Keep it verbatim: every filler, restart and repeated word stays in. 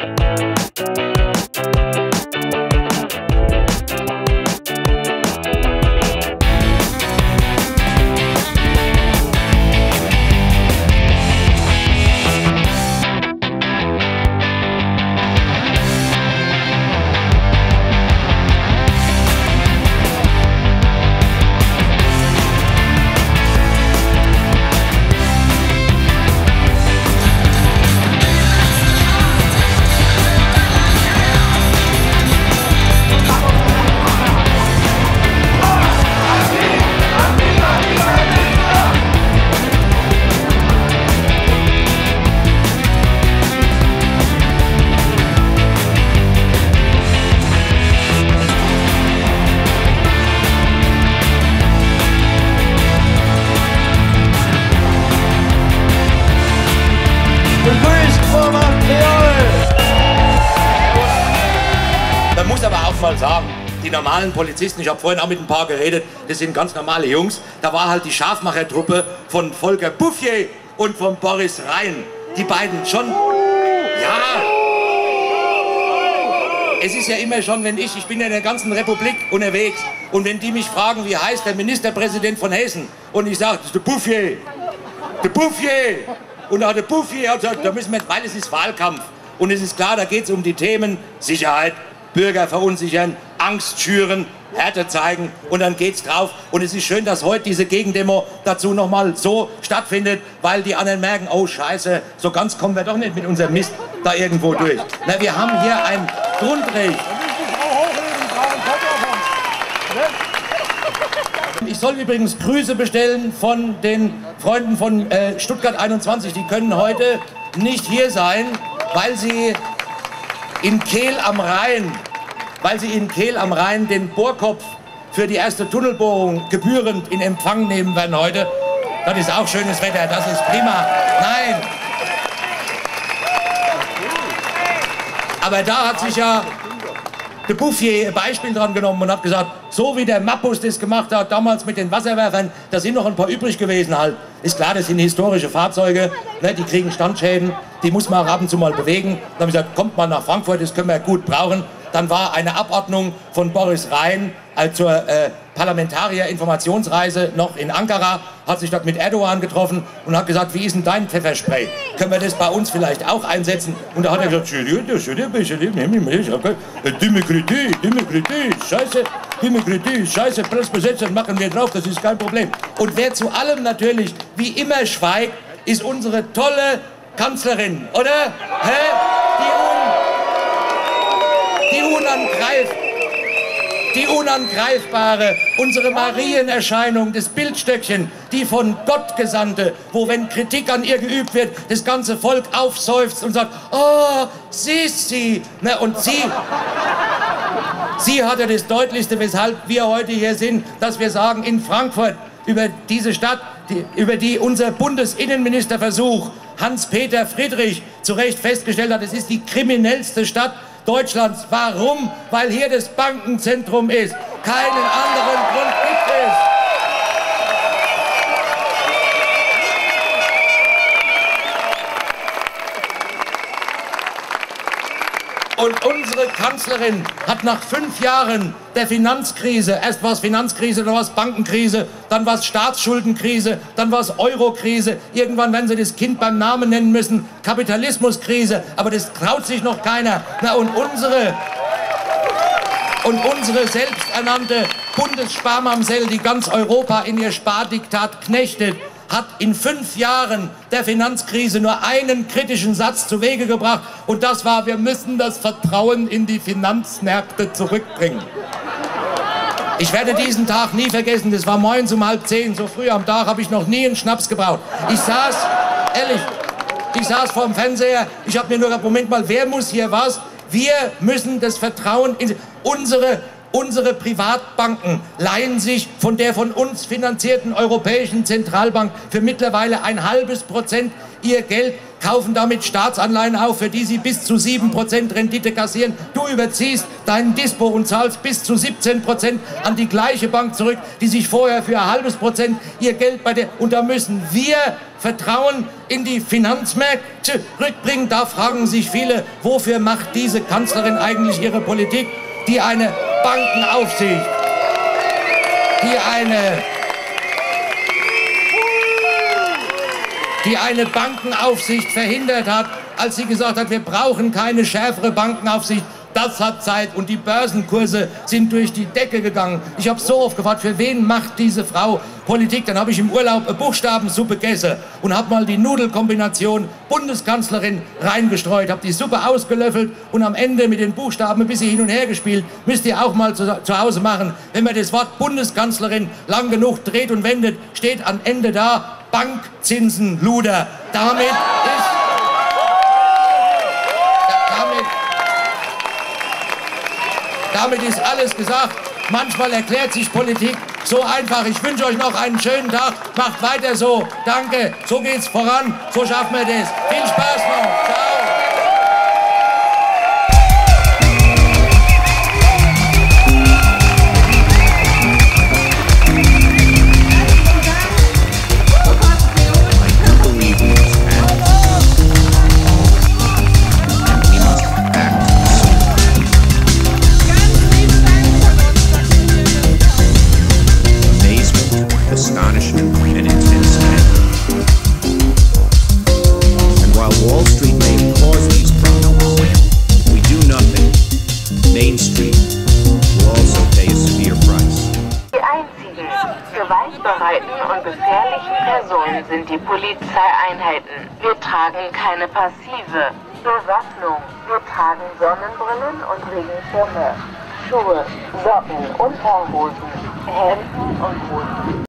Man muss aber auch mal sagen, die normalen Polizisten, ich habe vorhin auch mit ein paar geredet, das sind ganz normale Jungs, da war halt die Scharfmachertruppe von Volker Bouffier und von Boris Rhein. Die beiden schon, ja, es ist ja immer schon, wenn ich, ich bin ja in der ganzen Republik unterwegs und wenn die mich fragen, wie heißt der Ministerpräsident von Hessen und ich sage, das ist der Bouffier, der Bouffier und da der Bouffier hat gesagt, da müssen wir, weil es ist Wahlkampf und es ist klar, da geht es um die Themen Sicherheit, Bürger verunsichern, Angst schüren, Härte zeigen und dann geht's drauf. Und es ist schön, dass heute diese Gegendemo dazu nochmal so stattfindet, weil die anderen merken, oh Scheiße, so ganz kommen wir doch nicht mit unserem Mist da irgendwo durch. Na, wir haben hier ein Grundrecht. Ich soll übrigens Grüße bestellen von den Freunden von äh, Stuttgart einundzwanzig. Die können heute nicht hier sein, weil sie in Kehl am Rhein, weil sie in Kehl am Rhein den Bohrkopf für die erste Tunnelbohrung gebührend in Empfang nehmen werden heute. Das ist auch schönes Wetter, das ist prima. Nein. Aber da hat sich ja der Bouffier ein Beispiel dran genommen und hat gesagt, so wie der Mappus das gemacht hat, damals mit den Wasserwerfern, da sind noch ein paar übrig gewesen halt. Ist klar, das sind historische Fahrzeuge, ne, die kriegen Standschäden, die muss man auch ab und zu mal bewegen. Dann haben wir gesagt, kommt mal nach Frankfurt, das können wir gut brauchen. Dann war eine Abordnung von Boris Rhein also zur äh, Parlamentarier-Informationsreise noch in Ankara, hat sich dort mit Erdogan getroffen und hat gesagt, wie ist denn dein Pfefferspray? Können wir das bei uns vielleicht auch einsetzen? Und da hat er gesagt, Demokratie, Demokratie, scheiße, Demokratie, scheiße, bloß besetzt, dann machen wir drauf, das ist kein Problem. Und wer zu allem natürlich wie immer schweigt, ist unsere tolle Kanzlerin, oder? Hä? Die, un die unangreifbare. Die unangreifbare, unsere Marienerscheinung, das Bildstöckchen, die von Gott Gesandte, wo, wenn Kritik an ihr geübt wird, das ganze Volk aufseufzt und sagt, oh, Sissi. Ne, und sie, sie hatte das Deutlichste, weshalb wir heute hier sind, dass wir sagen, in Frankfurt, über diese Stadt, die, über die unser Bundesinnenministerversuch Hans-Peter Friedrich zu Recht festgestellt hat, es ist die kriminellste Stadt Deutschlands. Warum? Weil hier das Bankenzentrum ist. Keinen anderen Grund gibt es. Und unsere Kanzlerin hat nach fünf Jahren der Finanzkrise, erst war es Finanzkrise, dann war es Bankenkrise, dann war es Staatsschuldenkrise, dann war es Eurokrise, irgendwann werden sie das Kind beim Namen nennen müssen, Kapitalismuskrise, aber das traut sich noch keiner. Na, und unsere, und unsere selbsternannte Bundessparmamsell, die ganz Europa in ihr Spardiktat knechtet, hat in fünf Jahren der Finanzkrise nur einen kritischen Satz zu Wege gebracht. Und das war, wir müssen das Vertrauen in die Finanzmärkte zurückbringen. Ich werde diesen Tag nie vergessen. Das war morgens um halb zehn. So früh am Tag habe ich noch nie einen Schnaps gebraucht. Ich saß, ehrlich, ich saß vor dem Fernseher. Ich habe mir nur gedacht, Moment mal, wer muss hier was? Wir müssen das Vertrauen in unsere Unsere Privatbanken leihen sich von der von uns finanzierten Europäischen Zentralbank für mittlerweile ein halbes Prozent ihr Geld kaufen damit Staatsanleihen auf, für die sie bis zu sieben Prozent Rendite kassieren. Du überziehst deinen Dispo und zahlst bis zu siebzehn Prozent an die gleiche Bank zurück, die sich vorher für ein halbes Prozent ihr Geld bei der... Und da müssen wir Vertrauen in die Finanzmärkte rückbringen. Da fragen sich viele, wofür macht diese Kanzlerin eigentlich ihre Politik, die eine Bankenaufsicht, die eine, die eine Bankenaufsicht verhindert hat, als sie gesagt hat, wir brauchen keine schärfere Bankenaufsicht. Das hat Zeit und die Börsenkurse sind durch die Decke gegangen. Ich habe so oft gefragt, für wen macht diese Frau Politik? Dann habe ich im Urlaub eine Buchstabensuppe gegessen und habe mal die Nudelkombination Bundeskanzlerin reingestreut, habe die Suppe ausgelöffelt und am Ende mit den Buchstaben ein bisschen hin und her gespielt. Müsst ihr auch mal zu, zu Hause machen. Wenn man das Wort Bundeskanzlerin lang genug dreht und wendet, steht am Ende da Bankzinsenluder. Damit ist... Damit ist alles gesagt. Manchmal erklärt sich Politik so einfach. Ich wünsche euch noch einen schönen Tag. Macht weiter so. Danke. So geht's voran. So schaffen wir das. Viel Spaß noch. Ciao. Astonishment and intense anger. And while Wall Street may cause these problems, if we do nothing, Main Street will also pay a severe price. Die einzigen gewaltbereiten und gefährlichen Personen sind die Polizeieinheiten. Wir tragen keine passive Bewaffnung. Wir tragen Sonnenbrillen und Regenschirme, Schuhe, Socken, Unterhosen, Hemden und Hosen.